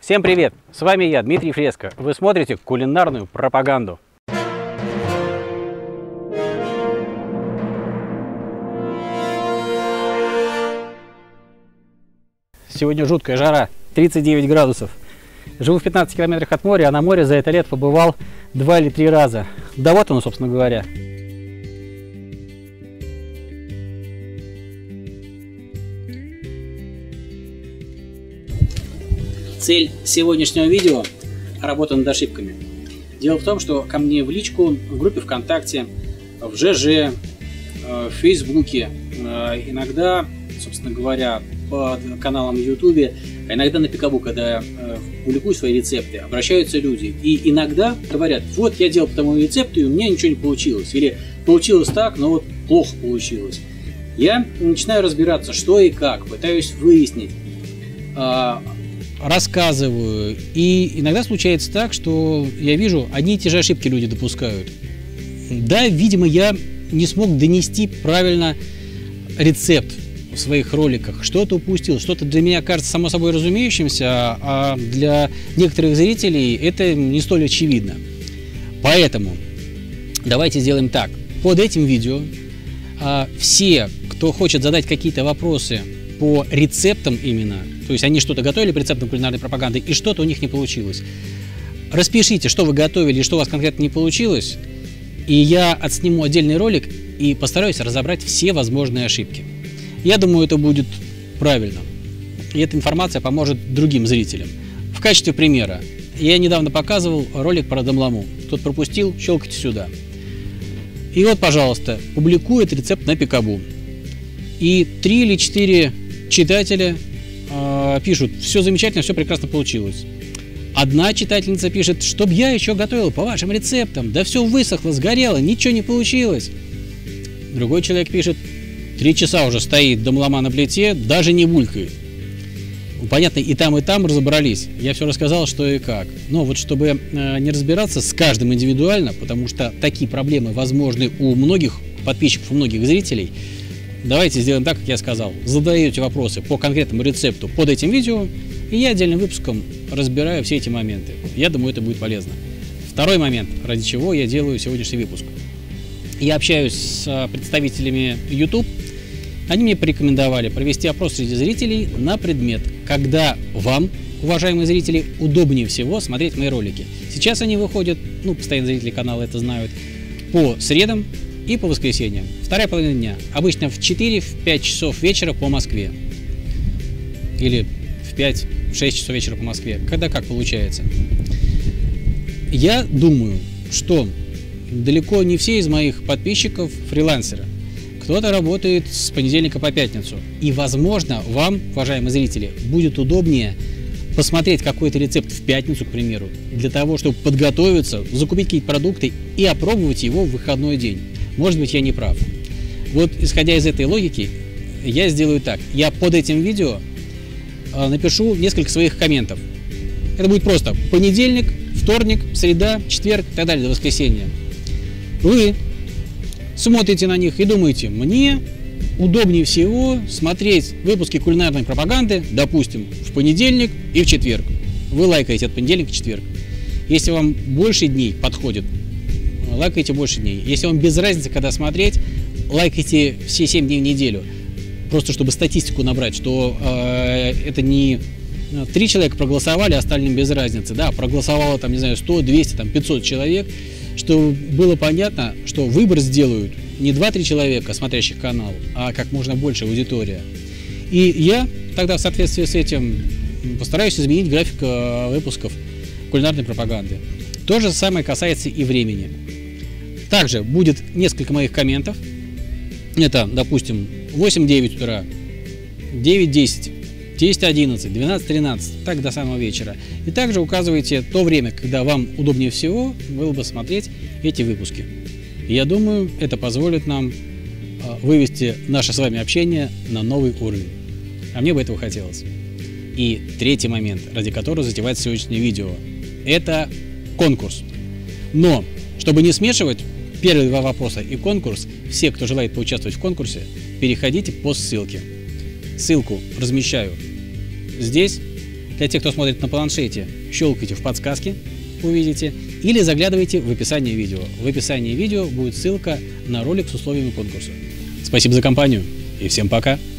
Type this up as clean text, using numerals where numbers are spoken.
Всем привет! С вами я, Дмитрий Фреско. Вы смотрите кулинарную пропаганду. Сегодня жуткая жара, 39 градусов. Живу в 15 километрах от моря, а на море за это лето побывал 2 или 3 раза. Да вот оно, собственно говоря. Цель сегодняшнего видео – работа над ошибками. Дело в том, что ко мне в личку, в группе ВКонтакте, в ЖЖ, в Фейсбуке, иногда, собственно говоря, по каналам в Ютубе, а иногда на Пикабу, когда я публикую свои рецепты, обращаются люди. И иногда говорят: вот я делал по тому рецепту, и у меня ничего не получилось. Или получилось так, но вот плохо получилось. Я начинаю разбираться, что и как, пытаюсь выяснить, рассказываю. И иногда случается так, что я вижу, одни и те же ошибки люди допускают. Да, видимо, я не смог донести правильно рецепт в своих роликах, что-то упустил, что-то для меня кажется само собой разумеющимся, а для некоторых зрителей это не столь очевидно. Поэтому давайте сделаем так. Под этим видео все, кто хочет задать какие-то вопросы по рецептам именно, то есть они что-то готовили по рецептам кулинарной пропаганды, и что-то у них не получилось, распишите, что вы готовили и что у вас конкретно не получилось, и я отсниму отдельный ролик и постараюсь разобрать все возможные ошибки. Я думаю, это будет правильно, и эта информация поможет другим зрителям. В качестве примера, я недавно показывал ролик про домламу. Кто-то пропустил, щелкайте сюда. И вот, пожалуйста, публикую этот рецепт на Пикабу. И 3 или 4 читателя пишут: все замечательно, все прекрасно получилось. Одна читательница пишет: чтоб я еще готовила по вашим рецептам, да все высохло, сгорело, ничего не получилось. Другой человек пишет: 3 часа уже стоит домлама на плите, даже не булькает. Понятно, и там разобрались. Я все рассказал, что и как. Но вот чтобы не разбираться с каждым индивидуально, потому что такие проблемы возможны у многих подписчиков, у многих зрителей, давайте сделаем так, как я сказал. Задаете вопросы по конкретному рецепту под этим видео, и я отдельным выпуском разбираю все эти моменты. Я думаю, это будет полезно. Второй момент, ради чего я делаю сегодняшний выпуск. Я общаюсь с представителями YouTube. Они мне порекомендовали провести опрос среди зрителей на предмет, когда вам, уважаемые зрители, удобнее всего смотреть мои ролики. Сейчас они выходят, постоянные зрители канала это знают, по средам и по воскресеньям. Вторая половина дня. Обычно в 4-5 часов вечера по Москве. Или в 5-6 часов вечера по Москве. Когда как получается. Я думаю, что далеко не все из моих подписчиков фрилансеры. Кто-то работает с понедельника по пятницу. И, возможно, вам, уважаемые зрители, будет удобнее посмотреть какой-то рецепт в пятницу, к примеру, для того, чтобы подготовиться, закупить какие-то продукты и опробовать его в выходной день. Может быть, я не прав. Вот, исходя из этой логики, я сделаю так. Я под этим видео напишу несколько своих комментов. Это будет просто понедельник, вторник, среда, четверг и так далее до воскресенья. Вы смотрите на них и думаете: мне удобнее всего смотреть выпуски кулинарной пропаганды, допустим, в понедельник и в четверг. Вы лайкаете от понедельника и четверг. Если вам больше дней подходит, лайкайте больше дней. Если вам без разницы, когда смотреть, лайкайте все 7 дней в неделю. Просто чтобы статистику набрать, что это не 3 человека проголосовали, а остальным без разницы. Да, проголосовало 100, 200, 500 человек. Что было понятно, что выбор сделают не 2-3 человека, смотрящих канал, а как можно больше аудитория. И я тогда в соответствии с этим постараюсь изменить график выпусков кулинарной пропаганды. То же самое касается и времени. Также будет несколько моих комментов. Это, допустим, 8-9 утра, 9-10, 10-11, 12-13, так до самого вечера. И также указывайте то время, когда вам удобнее всего было бы смотреть эти выпуски. И я думаю, это позволит нам вывести наше с вами общение на новый уровень. А мне бы этого хотелось. И третий момент, ради которого затевается сегодняшнее видео, это конкурс. Но, чтобы не смешивать первые 2 вопроса и конкурс, все, кто желает поучаствовать в конкурсе, переходите по ссылке. Ссылку размещаю здесь. Для тех, кто смотрит на планшете, щелкайте в подсказки, увидите, или заглядывайте в описание видео. В описании видео будет ссылка на ролик с условиями конкурса. Спасибо за компанию и всем пока!